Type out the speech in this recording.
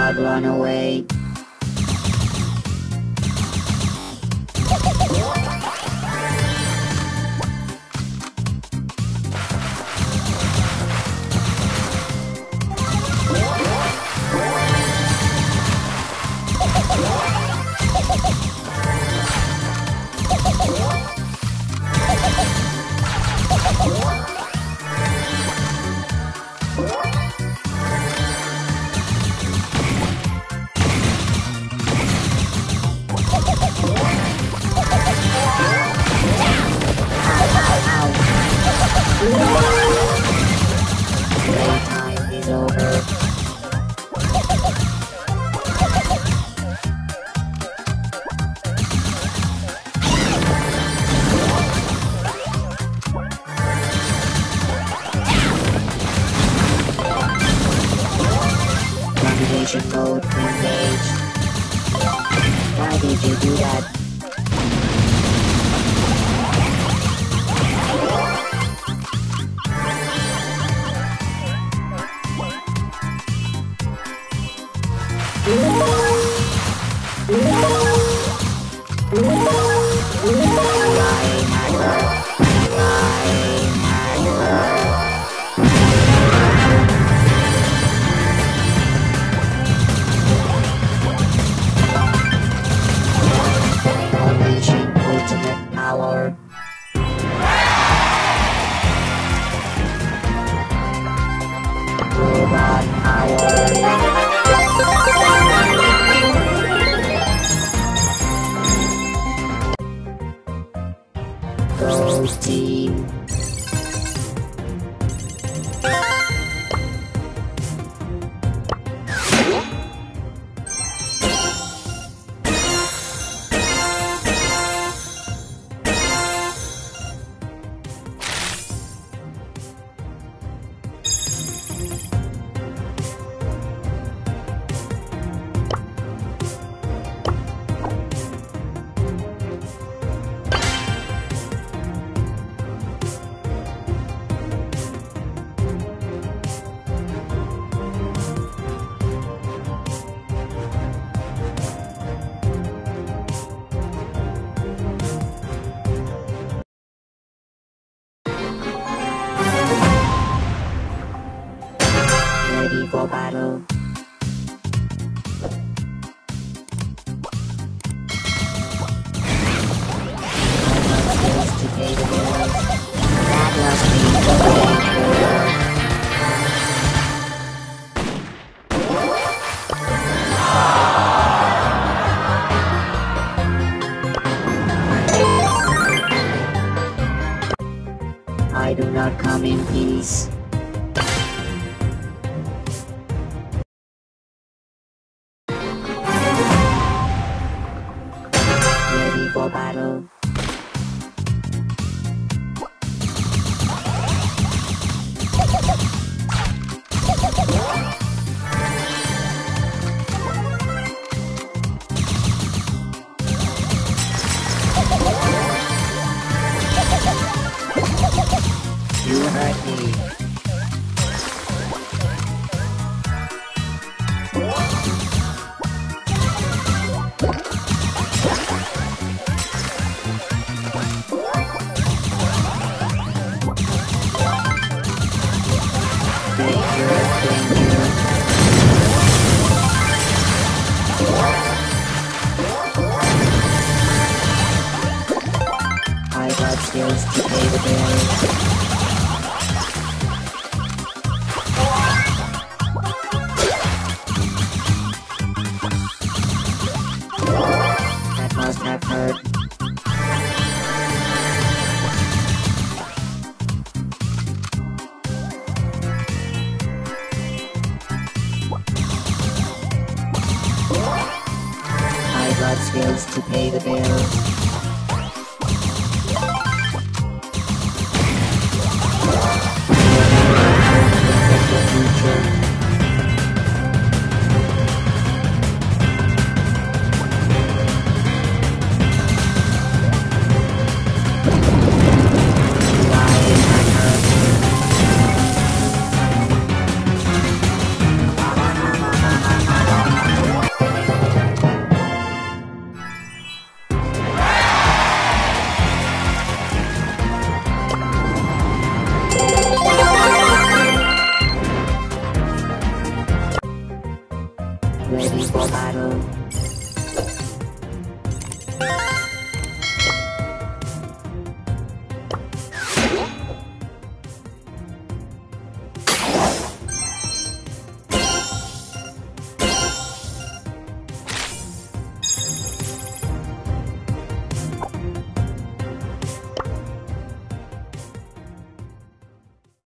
dog run away. Playtime is over. Domination mode engaged. Why did you do that? Unleashing ultimate power. Robot power. Go team. Ready for battle. To pay the bills. That must be I do not come in peace. Ready for battle. You hurt me. I got skills to pay the bills. That must have hurt. I got skills to pay the bills. Future.